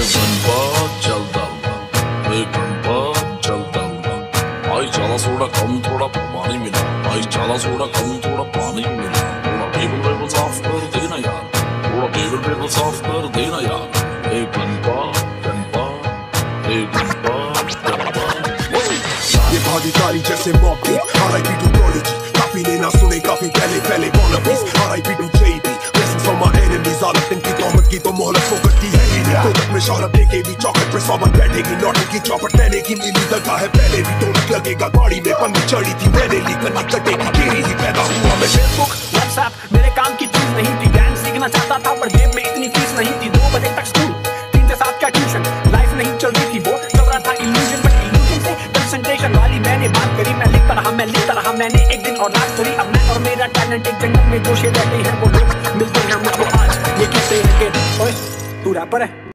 गणपत चलता गणपत चलता भाई चला सोडा कम थोड़ा पानी मिला भाई चला सोडा कम थोड़ा पानी मिला थोड़ा टेबल साफ कर देना यार थोड़ा टेबल साफ कर देना यार गणपत ये भागीदारी जैसे मॉबी R.I.P to Prodigy काफी ने ना सुने काफी पहले wannabies R.I.P to JB blessings from my enemies आलत इनकी तोहमत की तो मोहलत को करती है कोदक में शौहरत देके भी चौकट पे सावन बैठेगी लौटे की चौपट लेने की नीली दगा है पहले भी टोनक लगेगा गाड़ी में पन्नी चढ़ी थी मैंने ली कन्नी कटेगी तेरी ही पैदा हुआ मैं फेसबुक व्हाट्सएप मेरे काम की चीज नहीं थी डांस सीखना चाहता था पर जेब में इतनी फीस नहीं थी 2 बजे तक स्कूल 3 से 7 का ट्यूशन लाइफ नहीं चल रही थी वो चल रहा था इल्यूजन बट इल्यूजन से कंसंट्रेशन वाली मैंने बात करी मैं लिखता रहा मैंने एक दिन और रात करी अब मैं और मेरा टैलेंट एक जंगल में जोशे रहते हैं वो लोग मिलते हैं मुझको आज ये किससे है कि ओए तू रैपर है।